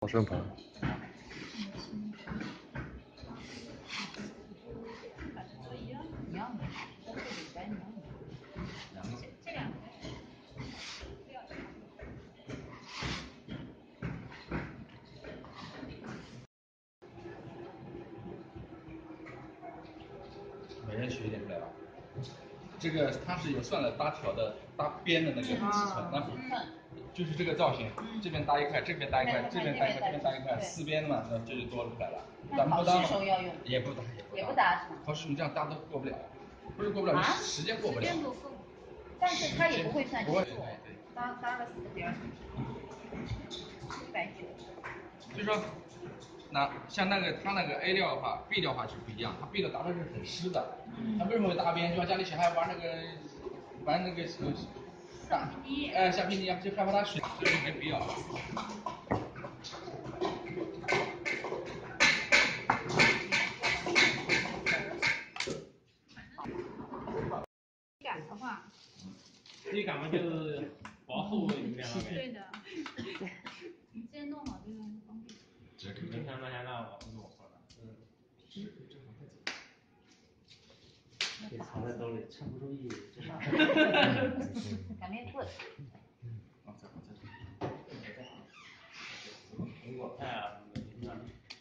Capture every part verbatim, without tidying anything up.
保生盘。 一样的，这个里边一样的。这这两个。 每人学一点出来吧。这个它是有算了搭条的、搭边的那个尺寸，那就是这个造型，这边搭一块，这边搭一块，这边搭一块，这边搭一块，四边的嘛，那这就多出来了。咱们不搭嘛，也不搭， 也不搭是吗？ 考试你这样搭都过不了，不是过不了，时间过不了。 但是它也不会算不会， 对对。搭搭了四个边，一百九。 所以说，那像那个它那个 A 料的话 ，B 料的话是不一样，它 B 料搭的是很湿的，它为什么会搭边？就像家里小孩玩那个玩那个呃，大哎橡皮泥啊，就害怕它水，所以没必要。 感的话， 这感嘛就是薄厚有点那边。 对的。你先弄好这个方便。 没想到现在我跟我说的，嗯， 是正好带走。 给藏在兜里，趁不注意就上。 擀面棍。 啊，再好再好。 苹果派啊什么的，你看。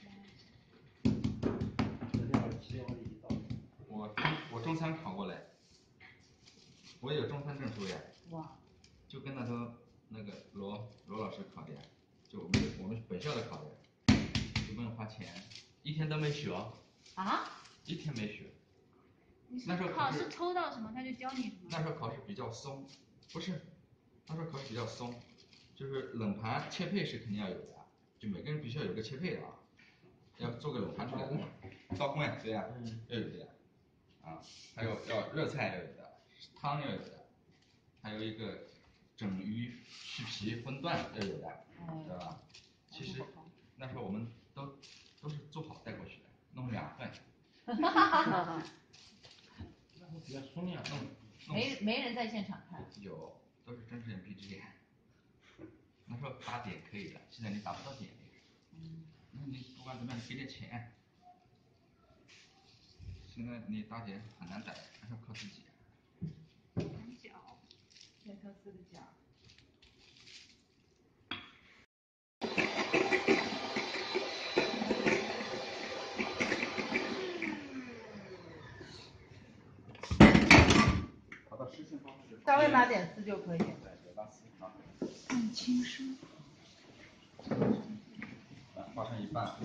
我我中餐考过来，我也有中餐证书呀。 哇。 就跟那头那个罗罗老师考的呀，就我们我们本校的考的，就不用花钱，一天都没学。 啊？ 一天没学。 那时候考试抽到什么他就教你什么。 那时候考试比较松，不是，那时候考试比较松，就是冷盘切配是肯定要有的，就每个人必须要有个切配的啊，要做个冷盘出来的。刀工呀，对呀，嗯，要有的呀。啊，还有要热菜要有的，汤要有的，还有一个整鱼去皮荤段要有的，知道吧？其实那时候我们都都是做好带过去的，弄两份。 哈哈哈哈。 那会比较松呀， 没没人在现场看。 有，都是睁只眼闭只眼。那时候打点可以的，现在你打不到点。嗯。那你不管怎么样，你给点钱。现在你打点很难打，还是要靠自己。 两角，再挑四个角。 好的，实行方式。 稍微拉点丝就可以。对对，拉丝啊。 很轻声。 来，划成一半。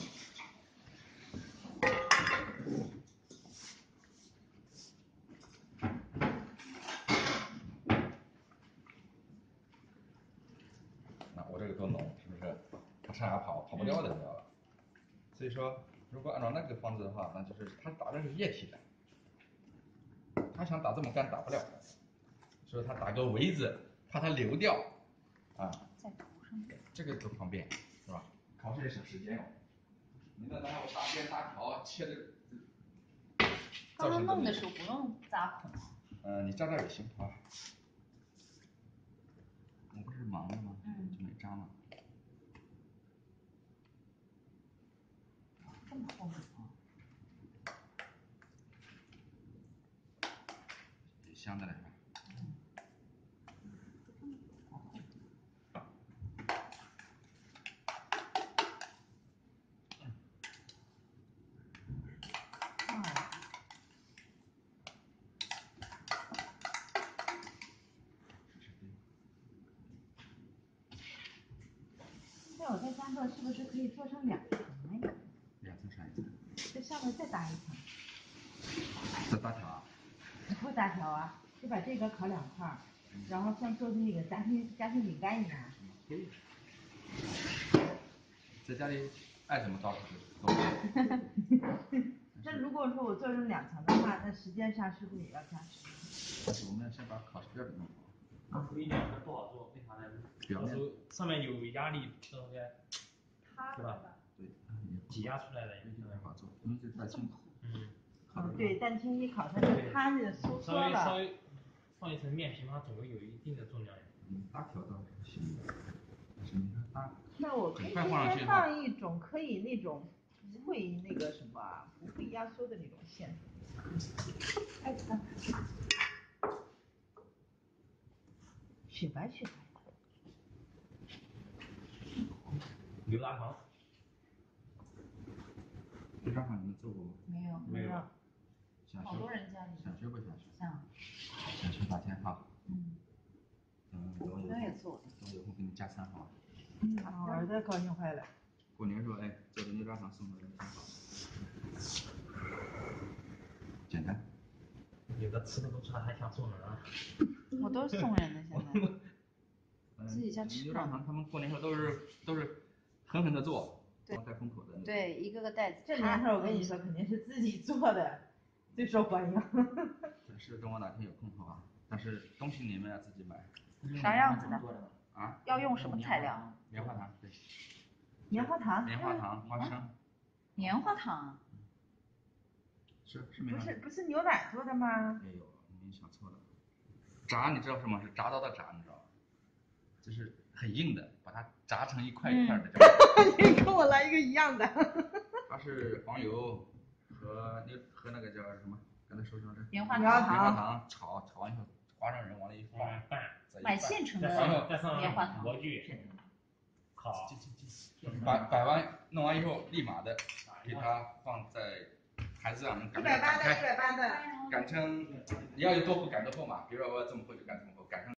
那我这个多浓，是不是？它上下跑跑不掉的，你知道吧？所以说，如果按照那个方子的话，那就是它打的是液体的。他想打这么干打不了，所以他打个围子，怕它流掉，啊， 在头上， 这个多方便，是吧？考试也省时间哦。你再拿我大边大条切的， 刚刚弄的时候不用扎孔。 嗯，你扎扎也行啊。我不是忙的吗？嗯，就没扎嘛。 这么厚吗？ 香的来着。 那我在三个是不是可以做成两层呢？ 两层啥意思？ 在上面再搭一层。 再搭条啊？ 不搭条啊，就把这个烤两块，然后像做那个夹心夹心饼干一样。 可以。在家里爱怎么着都可以。 那如果说我做成两层的话，那时间上是不是也要加时？ 但是我们先把烤试标准弄好。 啊，一两层不好做，为啥呢？ 表面上面有压力，这东西，对吧？ 对， 挤压出来的， 有点好做，因为这蛋清。 嗯。 嗯，对，蛋清一烤它就塌着收缩了。 稍微稍微放一层面皮嘛，总归有一定的重量呀。 嗯，搭条倒是行，但是你说搭那我可以很快放上去先放一种可以那种不会那个什么啊，不会压缩的那种馅。哎，看，雪白雪白。 牛轧糖， 牛轧糖你们做过吗？ 没有， 没有。 想学好多人家里想学不想学？ 想， 想学八天哈。 嗯， 嗯， 我等我有空， 也做。 等我有空给你加餐好吧？ 嗯，我儿子高兴坏了。 过年时候哎，做的牛轧糖送回来挺好。简单。 有的吃的都出来还想送人啊。 我都是送人的现在。自己家吃牛轧糖他们过年时候都是都是狠狠的做， 对， 带封口的。 对，一个个袋子。 这年头我跟你说，肯定是自己做的最受欢迎。 是等我哪天有空好吧？但是东西你们要自己买。 啥样子的？ 啊？ 要用什么材料？ 棉花糖，对。 棉花糖。 棉花糖、花生。 棉花糖。 是是棉花糖。 不是不是牛奶做的吗？ 哎呦，你想错了。炸你知道什么是铡刀的铡，你知道吗？就是很硬的，把它炸成一块一块的。 你跟我来一个一样的。 它是黄油和那和那个叫什么？刚才说什么来着？ 棉花糖。 棉花糖炒炒完以后，花生仁往里一放， 拌。 买现成的棉花糖。 模具。烤。 摆摆完弄完以后，立马的给它放在台子上面擀擀开，擀成你要有多厚擀多厚嘛，比如说我要这么厚就擀这么厚，擀成。